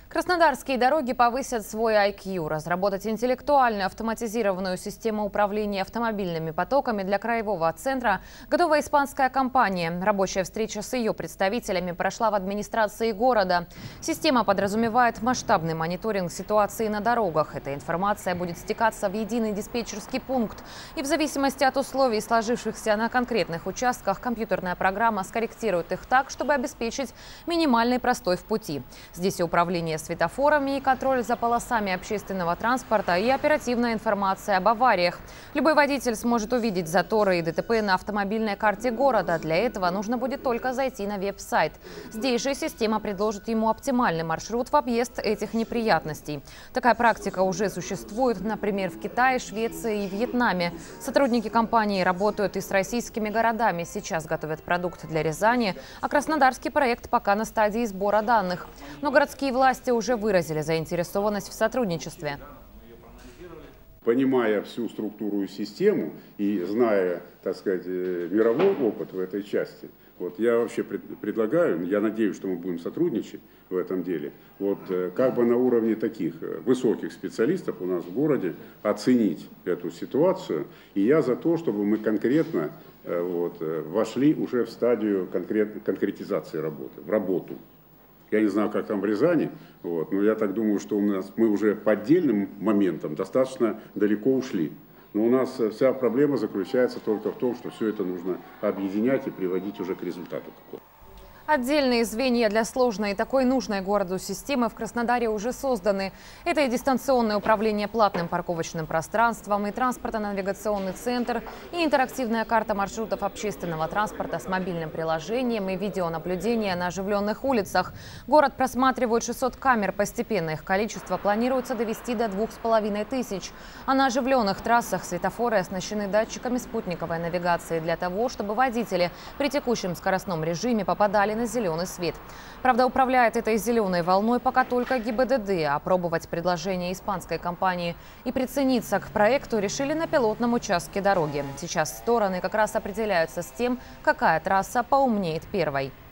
Краснодарские дороги повысят свой IQ. Разработать интеллектуальную автоматизированную систему управления автомобильными потоками для краевого центра готова испанская компания. Рабочая встреча с ее представителями прошла в администрации города. Система подразумевает масштабный мониторинг ситуации на дорогах. Эта информация будет стекаться в единый диспетчерский пункт. И в зависимости от условий, сложившихся на конкретных участках, компьютерная программа скорректирует их так, чтобы обеспечить минимальный простой в пути. Здесь и управление светофорами, и контроль за полосами общественного транспорта, и оперативная информация об авариях. Любой водитель сможет увидеть заторы и ДТП на автомобильной карте города. Для этого нужно будет только зайти на веб-сайт. Здесь же система предложит ему оптимальный маршрут в объезд этих неприятностей. Такая практика уже существует, например, в Китае, Швеции и Вьетнаме. Сотрудники компании работают и с российскими городами. Сейчас готовят продукт для Рязани, а краснодарский проект пока на стадии сбора данных. Но городские власти уже выразили заинтересованность в сотрудничестве. Понимая всю структуру и систему и зная, так сказать, мировой опыт в этой части, я вообще предлагаю, я надеюсь, что мы будем сотрудничать в этом деле, как бы на уровне таких высоких специалистов у нас в городе оценить эту ситуацию. И я за то, чтобы мы конкретно вошли уже в стадию конкретизации работы, в работу. Я не знаю, как там в Рязани, но я так думаю, что мы уже по отдельным моментам достаточно далеко ушли. Но у нас вся проблема заключается только в том, что все это нужно объединять и приводить уже к результату какому-то. Отдельные звенья для сложной и такой нужной городу системы в Краснодаре уже созданы. Это и дистанционное управление платным парковочным пространством, и транспортно-навигационный центр, и интерактивная карта маршрутов общественного транспорта с мобильным приложением, и видеонаблюдение на оживленных улицах. Город просматривает 600 камер. Постепенно их количество планируется довести до 2500. А на оживленных трассах светофоры оснащены датчиками спутниковой навигации для того, чтобы водители при текущем скоростном режиме попадали на зеленый свет. Правда, управляет этой зеленой волной пока только ГИБДД. Опробовать предложение испанской компании и прицениться к проекту решили на пилотном участке дороги. Сейчас стороны как раз определяются с тем, какая трасса поумнеет первой.